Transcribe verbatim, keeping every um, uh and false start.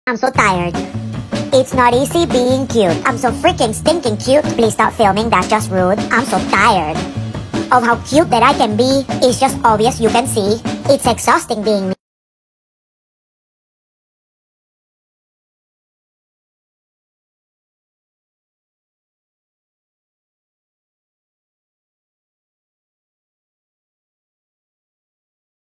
I'm so tired. It's not easy being cute. I'm so freaking stinking cute. Please stop filming, that's just rude. I'm so tired of how cute that I can be. It's just obvious you can see. It's exhausting being me.